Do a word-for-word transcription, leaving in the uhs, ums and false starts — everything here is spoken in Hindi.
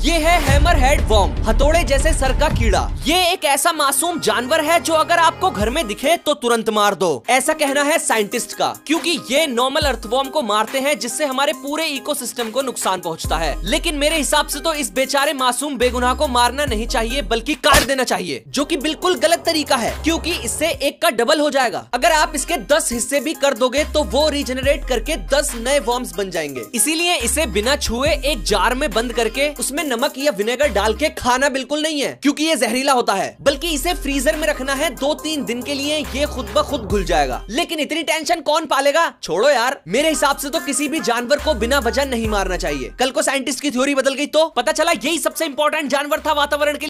ये है हैमरहेड वर्म, हथौड़े जैसे सर का कीड़ा। ये एक ऐसा मासूम जानवर है जो अगर आपको घर में दिखे तो तुरंत मार दो, ऐसा कहना है साइंटिस्ट का, क्योंकि ये नॉर्मल अर्थवर्म को मारते हैं जिससे हमारे पूरे इकोसिस्टम को नुकसान पहुंचता है। लेकिन मेरे हिसाब से तो इस बेचारे मासूम बेगुनाह को मारना नहीं चाहिए बल्कि काट देना चाहिए, जो कि बिल्कुल गलत तरीका है क्योंकि इससे एक का डबल हो जाएगा। अगर आप इसके दस हिस्से भी कर दोगे तो वो रीजनरेट करके दस नए वर्म्स बन जाएंगे। इसीलिए इसे बिना छुए एक जार में बंद करके उसमें नमक या विनेगर डाल के खाना बिल्कुल नहीं है, क्योंकि ये जहरीला होता है, बल्कि इसे फ्रीजर में रखना है दो तीन दिन के लिए। ये खुद ब खुद घुल जाएगा। लेकिन इतनी टेंशन कौन पालेगा, छोड़ो यार। मेरे हिसाब से तो किसी भी जानवर को बिना वजह नहीं मारना चाहिए। कल को साइंटिस्ट की थ्योरी बदल गई तो पता चला यही सबसे इंपॉर्टेंट जानवर था वातावरण के लिए।